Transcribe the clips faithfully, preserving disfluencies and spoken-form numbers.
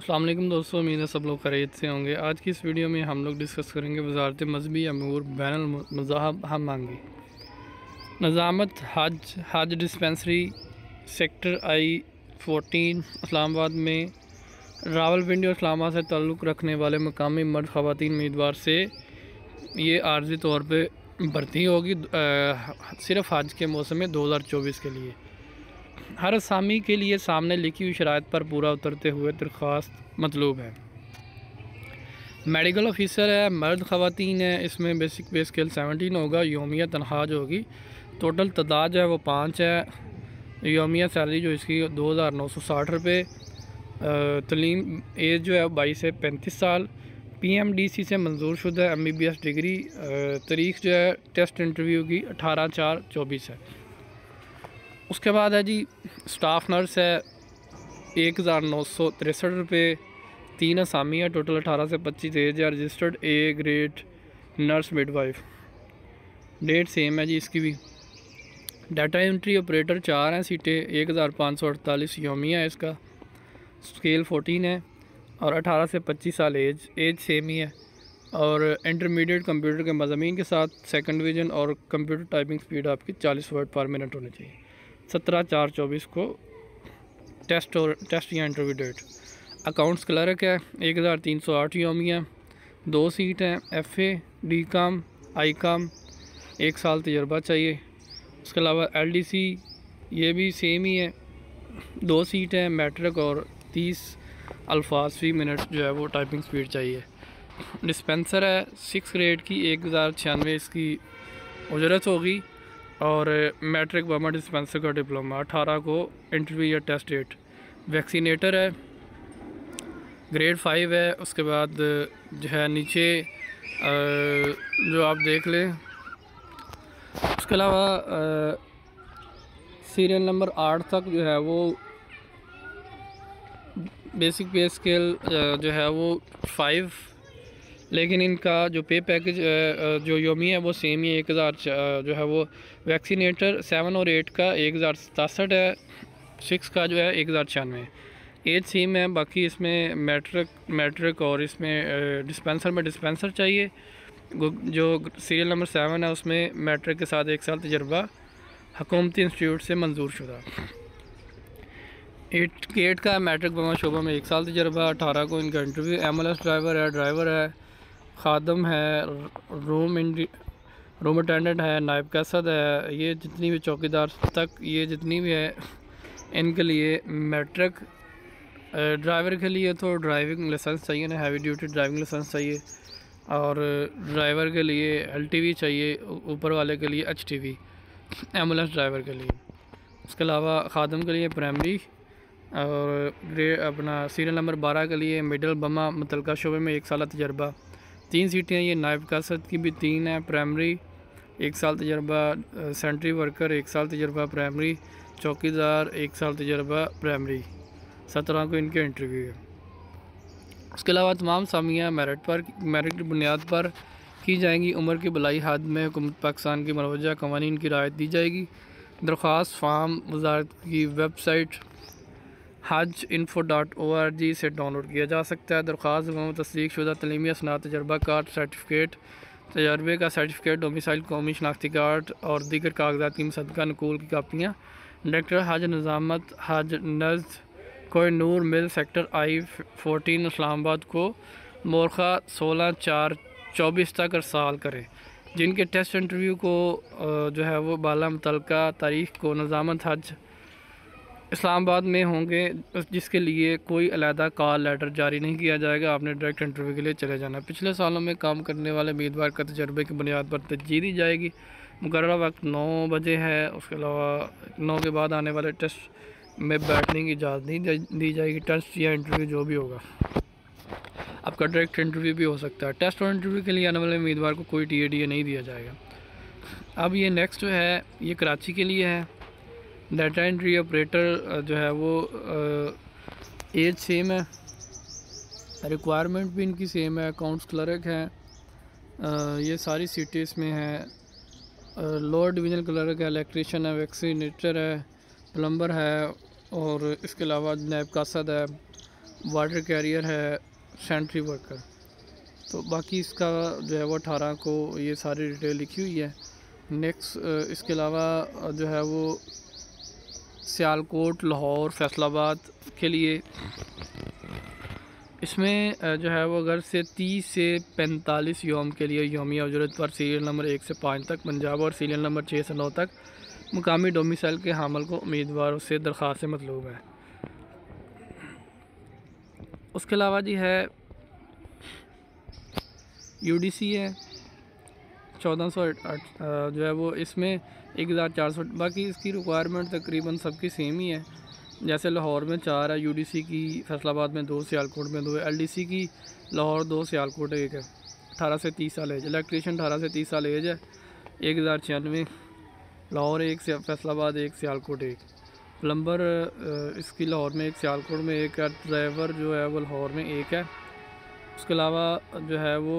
अस्सलाम वालेकुम दोस्तों, उम्मीद है सब लोग खैरियत से होंगे। आज की इस वीडियो में हम लोग डिस्कस करेंगे वज़ारत मज़हबी अमूर बैनुल मज़ाहब हम मांगी निज़ामत हज हज dispensary sector I fourteen Islamabad में रावलपिंडी और इस्लामाबाद से ताल्लुक़ रखने वाले मकामी मर्द ख़वातीन उम्मीदवार से ये आर्जी तौर पे भर्ती होगी सिर्फ हज के मौसम में दो हज़ार चौबीस के लिए। हर असामी के लिए सामने लिखी हुई शराइत पर पूरा उतरते हुए दरख्वास्त मतलूब है। मेडिकल ऑफिसर है, मर्द ख़वातीन है। इसमें बेसिक पे स्केल सेवनटीन होगा। योमिया तनख्वाह जो होगी टोटल तादाद जो है वो पाँच है। योमिया सैलरी जो इसकी दो हज़ार नौ सौ साठ रुपये। तलीम एज जो है बाईस से पैंतीस साल। पी एम डी सी से मंजूर शुदा M B B S degree. तारीख जो है टेस्ट इंटरव्यू की अठारह चार चौबीस है। उसके बाद है जी स्टाफ नर्स है, एक हज़ार नौ सौ तिरसठ रुपये। तीन असामी है, टोटल अठारह से पच्चीस एज है। Registered A grade nurse midwife. Date same है जी इसकी भी। डाटा एंट्री ऑपरेटर चार हैं सीटें, एक हज़ार पाँच सौ अड़तालीस योमिया है इसका। स्केल फोर्टीन है और अठारह से पच्चीस साल एज एज सेम ही है। और इंटरमीडिएट कंप्यूटर के मज़ामीन के साथ सेकंड डिवीज़न और कंप्यूटर टाइपिंग स्पीड आपकी चालीस वर्ड पर मिनट होनी चाहिए। सत्रह चार चौबीस को टेस्ट और टेस्ट या इंटरव्यू डेट। अकाउंट्स क्लर्क है, एक हज़ार तीन सौ आठ योमिया। दो सीट हैं, एफ ए डी काम आई काम, एक साल तजर्बा चाहिए। उसके अलावा एल डी सी ये भी सेम ही है, दो सीट हैं, मैट्रिक और तीस अल्फाज फी मिनट जो है वो टाइपिंग स्पीड चाहिए। डिस्पेंसर है सिक्स ग्रेड की, एक हज़ार छियानवे इसकी उजरत होगी। और मैट्रिक बमा डिस्पेंसर का डिप्लोमा। अठारह को इंटरव्यू या टेस्ट डेट। वैक्सीनेटर है, ग्रेड फाइव है। उसके बाद जो है नीचे जो आप देख लें। उसके अलावा सीरियल नंबर आठ तक जो है वो बेसिक पे स्केल जो है वो फाइव, लेकिन इनका जो पे पैकेज जो योमी है वो सेम ही एक हज़ार जो है वो। वैक्सीनेटर सेवन और एट का एक हज़ार सतासठ है, सिक्स का जो है एक हज़ार छियानवे। एज सेम है। बाकी इसमें मैट्रिक मैट्रिक और इसमें डिस्पेंसर में डिस्पेंसर चाहिए। जो सीरियल नंबर सेवन है उसमें मैट्रिक के साथ एक साल तजर्बा हुकूमती इंस्टीट्यूट से मंजूर शुदा। एट एट का मैट्रिक बमा शोबा में एक साल तजर्बा। अठारह को इनका interview. M L S driver है, ड्राइवर है, खादम है, रूम इंडी रूम अटेंडेंट है, नायब कैसद है। ये जितनी भी चौकीदार तक ये जितनी भी है इनके लिए मैट्रिक। ड्राइवर के लिए तो ड्राइविंग लाइसेंस चाहिए ना, हैवी ड्यूटी ड्राइविंग लाइसेंस चाहिए। और ड्राइवर के लिए एल टी वी चाहिए, ऊपर वाले के लिए H T V, ambulance driver के लिए। उसके अलावा खादम के लिए प्राइमरी और ग्रेड अपना सीरियल नंबर बारह के लिए मिडल बमा मुतलका शोबे में एक साल तजर्बा। तीन सीटें ये नायब कासद की भी तीन है। प्राइमरी एक साल तजर्बा, सेंट्री वर्कर एक साल तजर्बा प्राइमरी, चौकीदार एक साल तजर्बा प्राइमरी। सत्रह को इनके इंटरव्यू है। उसके अलावा तमाम सामियाँ मेरिट पर मेरिट की बुनियाद पर की जाएंगी। उम्र की भलाई हद में हुकूमत पाकिस्तान की मरवजा कवानीन की रायत दी जाएगी। दरख्वास्त फार्म वजारत की वेबसाइट हज info dot O R G से डाउनलोड किया जा सकता है। दरख्वास्त में तस्दीक शुदा तलीमी असनाद तजर्बा कार्ड सर्टिफिकेट, तजर्बे का सर्टिफिकेट, डोमिसाइल कौमी शनाख्ती कार्ड और दीगर कागजात की मुसद्दका नकूल की कापियाँ डायरेक्टर हज निज़ामत हज नज़ कोई नूर मिल सेक्टर आई फोर्टीन इस्लामाबाद को मोरखा सोलह चार चौबीस तक अरसाल करें। जिनके टेस्ट इंटरव्यू को जो है वो बाला मुतलका तारीख को निज़ामत हज इस्लामाबाद में होंगे, जिसके लिए कोई अलहदा कॉल लेटर जारी नहीं किया जाएगा। आपने डायरेक्ट इंटरव्यू के लिए चले जाना है। पिछले सालों में काम करने वाले उम्मीदवार का तजर्बे की बुनियाद पर तरजीह दी जाएगी। मुकर्रर वक्त नौ बजे है। उसके अलावा नौ के बाद आने वाले टेस्ट में बैठने की इजाज़त नहीं दी जाएगी। टेस्ट या इंटरव्यू जो भी होगा आपका डायरेक्ट इंटरव्यू भी हो सकता है। टेस्ट और इंटरव्यू के लिए आने वाले उम्मीदवार को कोई टी ए डी ए नहीं दिया जाएगा। अब ये नेक्स्ट जो है ये कराची के लिए है। डाटा एंट्री ऑपरेटर जो है वो एज सेम है, रिक्वायरमेंट भी इनकी सेम है। अकाउंट्स क्लर्क है, ये सारी सीटें इसमें हैं। लोअर डिवीज़न क्लर्क है, इलेक्ट्रीशियन है, वैक्सीनेटर है, प्लम्बर है और इसके अलावा नायब कासद है, वाटर कैरियर है, सेंट्री वर्कर। तो बाकी इसका जो है वो अठारह को ये सारी डिटेल लिखी हुई है। नेक्स्ट इसके अलावा जो है वो सियालकोट, लाहौर, फैसलाबाद के लिए इसमें जो है वो अगर से तीस से पैंतालीस योम के लिए योमिया उजरत पर सीरियल नंबर एक से पाँच तक पंजाब और सीरियल नंबर छः से नौ तक मुकामी डोमिसाइल के हामल को उम्मीदवारों से दरख्वास्त मतलूब है। उसके अलावा जी है यूडीसी है चौदह सौ जो है वो इसमें एक हज़ार चार सौ, बाकी इसकी रिक्वायरमेंट तकरीबन सबकी सेम ही है। जैसे लाहौर में चार है यूडीसी की, फैसलाबाद में दो, सियालकोट में दो है। एलडीसी की लाहौर दो, सियालकोट एक है। अठारह से तीस साल एज, इलेक्ट्रीशियन अठारह से तीस साल एज है, एक हज़ार छियानवे, लाहौर एक, फैसलाबाद एक, सियालकोट एक। प्लम्बर इसकी लाहौर में एक, सियालकोट में एक है। ड्राइवर जो है वो लाहौर में एक है। उसके अलावा जो है वो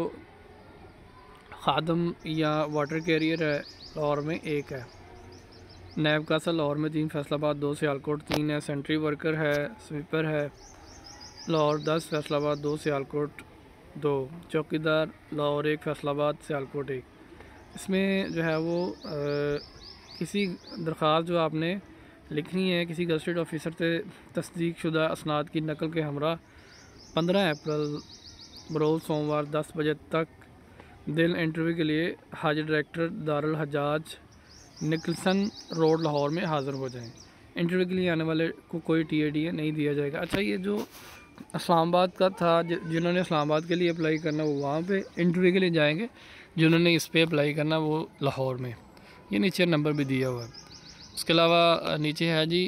खादम या वाटर कैरियर है, लाहौर में एक है। नैब कासल लाहौर में तीन, फैसलाबाद दो, सियालकोट तीन है। सेंट्री वर्कर है, स्वीपर है, लाहौर दस, फैसलाबाद दो, सियालकोट दो। चौकीदार लाहौर एक, फैसलाबाद, सियालकोट एक। इसमें जो है वो आ, किसी दरख्वास्त जो आपने लिखनी है किसी गजटेड ऑफिसर से तस्दीक शुदा असनाद की नकल के हमरा पंद्रह अप्रैल बरोज़ सोमवार दस बजे तक दिल इंटरव्यू के लिए हाजिर director Darul Hujjaj Nicholson road Lahore में हाज़िर हो जाएं। इंटरव्यू के लिए आने वाले को कोई टी ए डी ए नहीं दिया जाएगा। अच्छा, ये जो इस्लामाबाद का था, जिन्होंने इस्लामाबाद के लिए अप्लाई करना वो वहाँ पे इंटरव्यू के लिए जाएंगे, जिन्होंने इस पे अप्लाई करना वो लाहौर में। ये नीचे नंबर भी दिया हुआ है। उसके अलावा नीचे है जी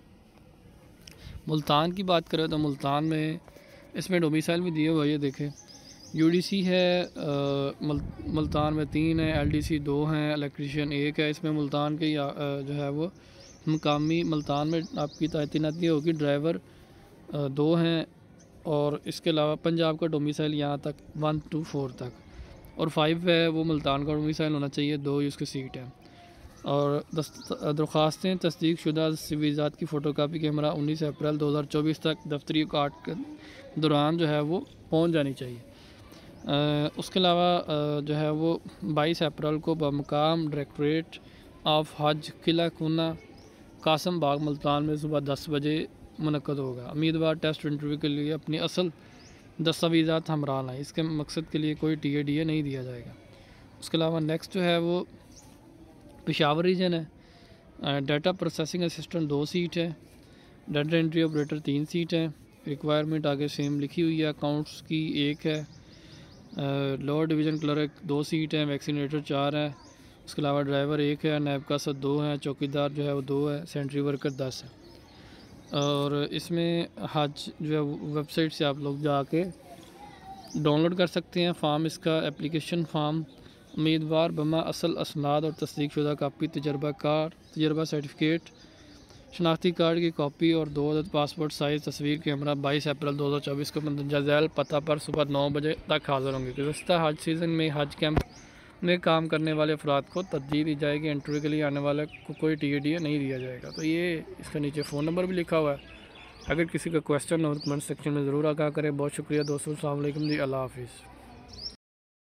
मुल्तान की बात करें तो मुल्तान में इसमें डोमिसाइल भी दिया हुआ है, ये देखें। यूडीसी है आ, मल, मुल्तान में तीन है, एलडीसी दो हैं, इलेक्ट्रीशियन एक है। इसमें मुल्तान के आ, जो है वो मुकामी मुल्तान में आपकी तैनाती होगी। ड्राइवर आ, दो हैं और इसके अलावा पंजाब का डोमिसाइल यहाँ तक वन टू फोर तक, और फाइव है वो मुल्तान का डोमिसाइल होना चाहिए, दो ही उसकी सीट है। और दरख्वास्तें तस्दीक शुदा वीज़ात की फ़ोटो कापी के हमरा उन्नीस अप्रैल दो हज़ार चौबीस तक दफ्तरी काट के दौरान जो है वो पहुँच जानी चाहिए। आ, उसके अलावा जो है वो बाईस अप्रैल को बमकाम डायरेक्टरेट ऑफ हज किला कुना कासम बाग मुल्तान में सुबह दस बजे मुनक्कद होगा। उम्मीदवार टेस्ट इंटरव्यू के लिए अपनी असल दस्तावेज़ात हमरा लाएँ। इसके मकसद के लिए कोई टी ए डी ए नहीं दिया जाएगा। उसके अलावा नेक्स्ट जो है वो पेशावर रीजन है। डाटा प्रोसेसिंग असिस्टेंट दो सीट है, डाटा एंट्री ऑपरेटर तीन सीट है। रिक्वायरमेंट आगे सेम लिखी हुई है। अकाउंट्स की एक है। लोअर डिवीज़न क्लर्क दो सीट है, वैक्सीनेटर चार है। उसके अलावा ड्राइवर एक है, नैब का सद दो है, चौकीदार जो है वो दो है, सेंट्री वर्कर दस है। और इसमें हज जो है वेबसाइट से आप लोग जाके डाउनलोड कर सकते हैं फॉर्म, इसका एप्लीकेशन फ़ॉर्म। उम्मीदवार बमा असल असनाद और तस्दीक शुदा कापी, तजर्बा कार तजर्बा सर्टिफिकेट, शनाख्ती कार्ड की कॉपी और दो अदद पासपोर्ट साइज़ तस्वीर के हमरा बाईस अप्रैल दो हज़ार चौबीस को मंदरजा झैल पता पर सुबह नौ बजे तक हाज़िर होंगे। गुज़श्ता हज सीज़न में हज कैंप में काम करने वाले अफराद को तरजीह दी जाएगी। इंटरव्यू के लिए आने वाले को कोई टी ए डी ए नहीं दिया जाएगा। तो ये इसके नीचे फ़ोन नंबर भी लिखा हुआ है। अगर किसी का क्वेश्चन हो तो कमेंट सेक्शन में ज़रूर आगाह करें। बहुत शुक्रिया दोस्तों, अस्सलाम वालेकुम जी, अल्लाह हाफ़िज़।